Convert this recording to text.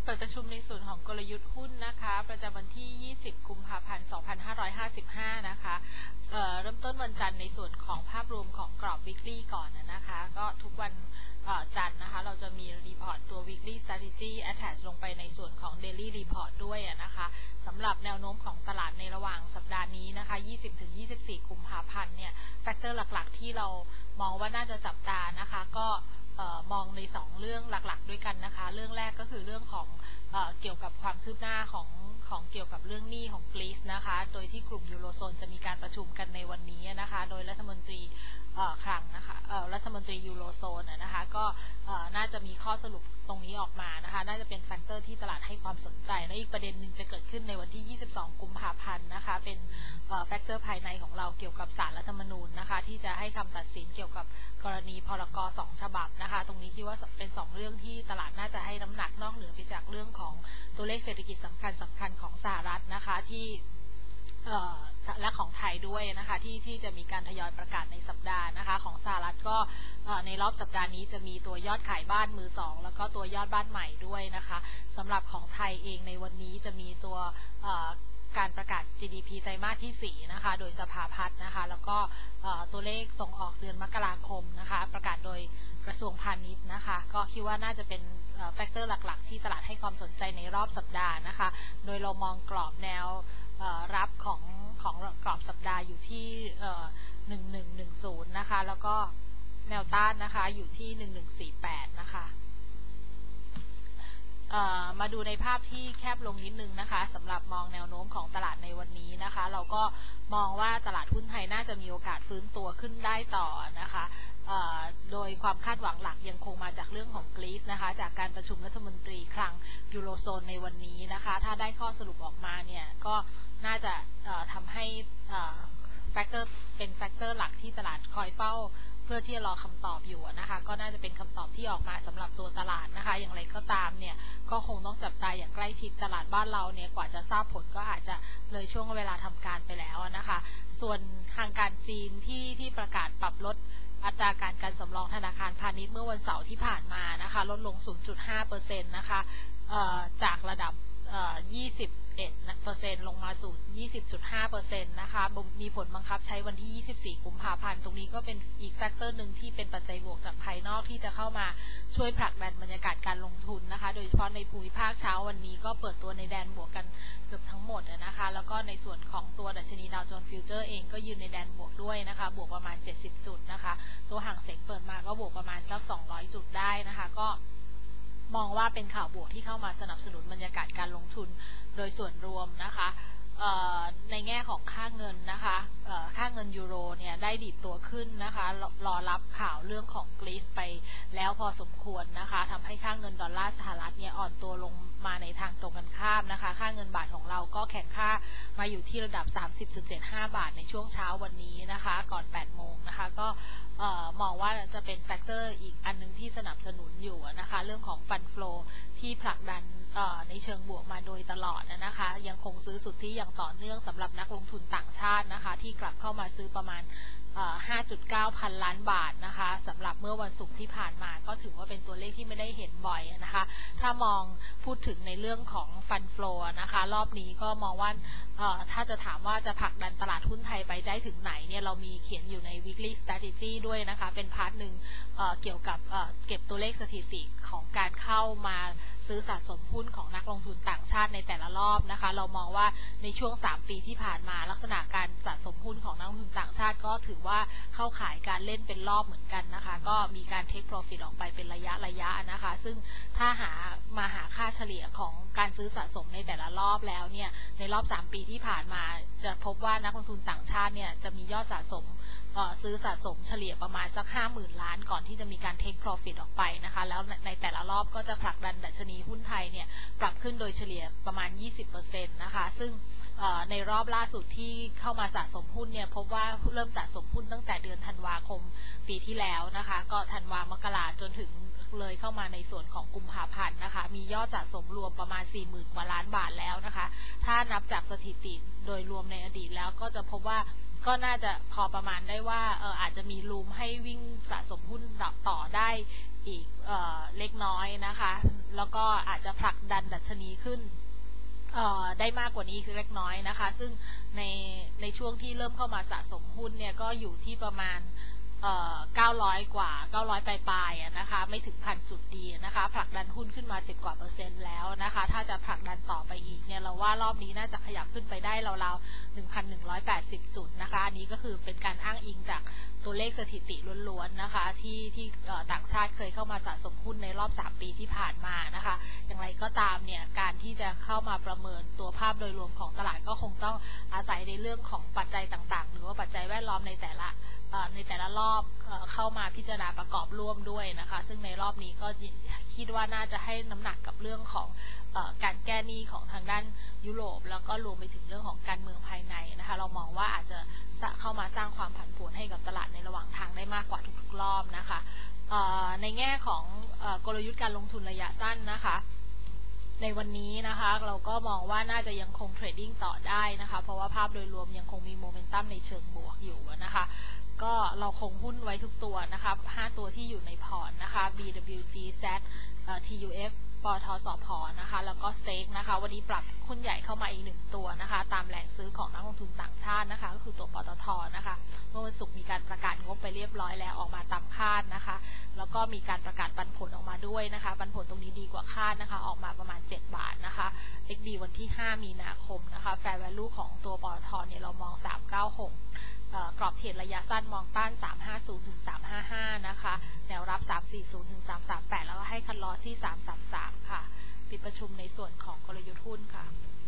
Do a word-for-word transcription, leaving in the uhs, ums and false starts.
เปิดประชุมในส่วนของกลยุทธ์หุ้นนะคะประจำวันที่ ยี่สิบ กุมภาพันธ์ สองพันห้าร้อยห้าสิบห้า นะคะเอ่อเริ่มต้นวันจันทร์ในส่วนของภาพรวมของกรอบ weekly ก่อนนะคะก็ทุกวันจันทร์นะคะเราจะมีรีพอร์ตตัว weekly strategy attach ลงไปในส่วนของ daily report ด้วยนะคะสำหรับแนวโน้มของตลาดในระหว่างสัปดาห์นี้นะคะ ยี่สิบถึงยี่สิบสี่ กุมภาพันธ์เนี่ยแฟกเตอร์หลักๆที่เรามองว่าน่าจะจับตานะคะก็มองในสองเรื่องหลักๆด้วยกันนะคะเรื่องแรกก็คือเรื่องของเอ่อเกี่ยวกับความคืบหน้าของของเกี่ยวกับเรื่องหนี้ของกรีซนะคะโดยที่กลุ่มยูโรโซนจะมีการประชุมกันในวันนี้นะคะโดยรัฐมนตรีคลังนะคะรัฐมนตรียูโรโซนนะคะก็น่าจะมีข้อสรุปตรงนี้ออกมานะคะน่าจะเป็นแฟกเตอร์ที่ตลาดให้ความสนใจและอีกประเด็นหนึ่งจะเกิดขึ้นในวันที่ ยี่สิบสอง กุมภาพันธ์นะคะเป็นแฟกเตอร์ภายในของเราเกี่ยวกับศาลรัฐธรรมนูญนะคะที่จะให้คำตัดสินเกี่ยวกับกรณีพรก.สองฉบับนะคะตรงนี้คิดว่าเป็นสองเรื่องที่ตลาดน่าจะให้น้ำหนักนอกเหนือไปจากเรื่องของตัวเลขเศรษฐกิจสำคัญสำคัญของสหรัฐนะคะที่และของไทยด้วยนะคะที่ที่จะมีการทยอยประกาศในสัปดาห์นะคะของสหรัฐก็ในรอบสัปดาห์นี้จะมีตัวยอดขายบ้านมือสองแล้วก็ตัวยอดบ้านใหม่ด้วยนะคะสำหรับของไทยเองในวันนี้จะมีตัวการประกาศ จี ดี พี ไตรมาสที่สี่นะคะโดยสภาพัฒน์นะคะแล้วก็ตัวเลขส่งออกเดือนมกราคมนะคะประกาศโดยกระทรวงพาณิชย์นะคะก็คิดว่าน่าจะเป็นแฟกเตอร์หลักๆที่ตลาดให้ความสนใจในรอบสัปดาห์นะคะโดยเรามองกรอบแนวรับของของกรอบสัปดาห์อยู่ที่หนึ่งหนึ่งหนึ่งศูนย์นะคะแล้วก็แนวต้านนะคะอยู่ที่หนึ่งหนึ่งสี่แปดนะคะมาดูในภาพที่แคบลงนิดนึงนะคะสำหรับมองแนวโน้มของตลาดในวันนี้นะคะเราก็มองว่าตลาดหุ้นไทยน่าจะมีโอกาสฟื้นตัวขึ้นได้ต่อนะคะโดยความคาดหวังหลักยังคงมาจากเรื่องของกรีซนะคะจากการประชุมรัฐมนตรีคลังยูโรโซนในวันนี้นะคะถ้าได้ข้อสรุปออกมาเนี่ยก็น่าจะทำให้แฟกเตอร์เป็นแฟกเตอร์หลักที่ตลาดคอยเฝ้าเพื่อที่จะรอคำตอบอยู่นะคะก็น่าจะเป็นคำตอบที่ออกมาสำหรับตัวตลาดนะคะอย่างไรก็ตามเนี่ยก็คงต้องจับตาอย่างใกล้ชิดตลาดบ้านเราเนี่ยกว่าจะทราบผลก็อาจจะเลยช่วงเวลาทำการไปแล้วนะคะส่วนทางการจีนที่ที่ประกาศปรับลดอัตราการการสำรองธนาคารพาณิชย์เมื่อวันเสาร์ที่ผ่านมานะคะลดลง ศูนย์จุดห้าเปอร์เซ็นต์ นะคะจากระดับยี่สิบเอ็ดเปอร์เซ็นต์ ลงมาสู่ ยี่สิบจุดห้าเปอร์เซ็นต์ นะคะมีผลบังคับใช้วันที่ ยี่สิบสี่ กุมภาพันธ์ตรงนี้ก็เป็นอีกแฟกเตอร์หนึ่งที่เป็นปัจจัยบวกจากภายนอกที่จะเข้ามาช่วยผลักดันบรรยากาศการลงทุนนะคะโดยเฉพาะในภูมิภาคเช้าวันนี้ก็เปิดตัวในแดนบวกกันเกือบทั้งหมดนะคะแล้วก็ในส่วนของตัวดัชนีดาวโจนส์ฟิวเจอร์เองก็ยืนในแดนบวกด้วยนะคะบวกประมาณเจ็ดสิบจุดนะคะตัวห่างเส็งเปิดมาก็บวกประมาณสักสองร้อยจุดได้นะคะก็มองว่าเป็นข่าวบวกที่เข้ามาสนับสนุนบรรยากาศการลงทุนโดยส่วนรวมนะคะในแง่ของค่าเงินนะคะค่าเงินยูโรเนี่ยได้ดีดตัวขึ้นนะคะรอรับข่าวเรื่องของกรีซไปแล้วพอสมควรนะคะทำให้ค่าเงินดอลลาร์สหรัฐเนี่ยอ่อนตัวลงมาในทางตรงกันข้ามนะคะค่าเงินบาทของเราก็แข็งค่ามาอยู่ที่ระดับ สามสิบจุดเจ็ดห้า บาทในช่วงเช้าวันนี้นะคะก่อนแปดโมงนะคะก็มองว่าจะเป็นแฟกเตอร์อีกอันนึงที่สนับสนุนอยู่นะคะเรื่องของฟันโฟลที่ผลักดันในเชิงบวกมาโดยตลอดนะคะยังคงซื้อสุทธิอย่างต่อเนื่องสำหรับนักลงทุนต่างชาตินะคะที่กลับเข้ามาซื้อประมาณ ห้าจุดเก้า พันล้านบาทนะคะสำหรับเมื่อวันศุกร์ที่ผ่านมาก็ถือว่าเป็นตัวเลขที่ไม่ได้เห็นบ่อยนะคะถ้ามองพูดถึงในเรื่องของฟันโฟลนะคะรอบนี้ก็มองว่าถ้าจะถามว่าจะผลักดันตลาดหุ้นไทยไปได้ถึงไหนเนี่ยเรามีเขียนอยู่ใน weekly strategy ด้วยนะคะเป็นพาร์ทหนึ่ง เ, เกี่ยวกับเ, เก็บตัวเลขสถิติของการเข้ามาซื้อสะสมหุ้นของนักลงทุนต่างชาติในแต่ละรอบนะคะเรามองว่าในช่วงสามปีที่ผ่านมาลักษณะการสะสมหุ้นของนักลงทุนต่างชาติก็ถือว่าเข้าขายการเล่นเป็นรอบเหมือนกันนะคะก็มีการ take profit ออกไปเป็นระยะระยะนะคะซึ่งถ้าหามาหาค่าเฉลี่ยของการซื้อสะสมในแต่ละรอบแล้วเนี่ยในรอบสามปีที่ผ่านมาจะพบว่านักลงทุนต่างชาติเนี่ยจะมียอดสะสมซื้อสะสมเฉลี่ยประมาณสัก ห้าหมื่น ล้านก่อนที่จะมีการ take profit ออกไปนะคะแล้วในแต่ละรอบก็จะผลักดันดัชนีหุ้นไทยเนี่ยปรับขึ้นโดยเฉลี่ยประมาณ ยี่สิบเปอร์เซ็นต์ นะคะซึ่งในรอบล่าสุดที่เข้ามาสะสมหุ้นเนี่ยพบว่าเริ่มสะสมหุ้นตั้งแต่เดือนธันวาคมปีที่แล้วนะคะก็ธันวามกราจนถึงเลยเข้ามาในส่วนของกุมภาพันธ์นะคะมียอดสะสมรวมประมาณ สี่หมื่น กว่าล้านบาทแล้วนะคะถ้านับจากสถิติโดยรวมในอดีตแล้วก็จะพบว่าก็น่าจะพอประมาณได้ว่าเอออาจจะมีรูมให้วิ่งสะสมหุ้นต่อได้อีกเอ่อเล็กน้อยนะคะแล้วก็อาจจะผลักดันดัชนีขึ้นได้มากกว่านี้อีกเล็กน้อยนะคะซึ่งในในช่วงที่เริ่มเข้ามาสะสมหุ้นเนี่ยก็อยู่ที่ประมาณเก้าร้อยกว่าเก้าร้อยปลายๆนะคะไม่ถึงพันจุดดีนะคะผลักดันหุ้นขึ้นมาสิบกว่าเปอร์เซ็นต์แล้วนะคะถ้าจะผลักดันต่อไปอีกเนี่ยเราว่ารอบนี้น่าจะขยับขึ้นไปได้ราวๆ หนึ่งพันหนึ่งร้อยแปดสิบ จุดนะคะอันนี้ก็คือเป็นการอ้างอิงจากตัวเลขสถิติล้วนๆนะคะที่ที่ต่างชาติเคยเข้ามาสะสมหุ้นในรอบสามปีที่ผ่านมานะคะอย่างไรก็ตามเนี่ยการที่จะเข้ามาประเมินตัวภาพโดยรวมของตลาดก็คงต้องอาศัยในเรื่องของปัจจัยต่างๆหรือว่าปัจจัยแวดล้อมในแต่ละในแต่ละรอบเข้ามาพิจารณาประกอบร่วมด้วยนะคะซึ่งในรอบนี้ก็คิดว่าน่าจะให้น้ำหนักกับเรื่องของการแก้หนี้ของทางด้านยุโรปแล้วก็รวมไปถึงเรื่องของการเมืองภายในนะคะเรามองว่าอาจจะเข้ามาสร้างความผันผวนให้กับตลาดในระหว่างทางได้มากกว่าทุกๆรอบนะคะในแง่ของกลยุทธ์การลงทุนระยะสั้นนะคะในวันนี้นะคะเราก็มองว่าน่าจะยังคงเทรดดิ้งต่อได้นะคะเพราะว่าภาพโดยรวมยังคงมีโมเมนตัมในเชิงบวกอยู่นะคะก็เราคงหุ้นไว้ทุกตัวนะคะห้าตัวที่อยู่ในพอร์ตนะคะ บี ดับเบิลยู จี แซด ที ยู เอฟ ปตท.สผ.นะคะแล้วก็สเต็กนะคะวันนี้ปรับหุ้นใหญ่เข้ามาอีกหนึ่งตัวนะคะตามแรงซื้อของนักลงทุนต่างชาตินะคะก็คือตัวปตท.นะคะเมื่อวันศุกร์มีการประกาศงบไปเรียบร้อยแล้วออกมาตามคาดนะคะแล้วก็มีการประกาศปันผลออกมาด้วยนะคะปันผลตรงนี้ดีกว่าคาดนะคะออกมาประมาณเจ็ดบาทนะคะ เอ็กซ์ ดี วันที่ห้ามีนาคมนะคะ Fair Value ของตัวปตท.เนี่ยเรามองสามร้อยเก้าสิบหกกรอบเทรดระยะสั้นมองต้านสามร้อยห้าสิบถึงสามร้อยห้าสิบห้านะคะแนวรับสามร้อยสี่สิบถึงสามร้อยสามสิบแปดแล้วก็ให้คัทลอสที่สามร้อยสามสิบสามค่ะปิดประชุมในส่วนของกลยุทธ์หุ้นค่ะ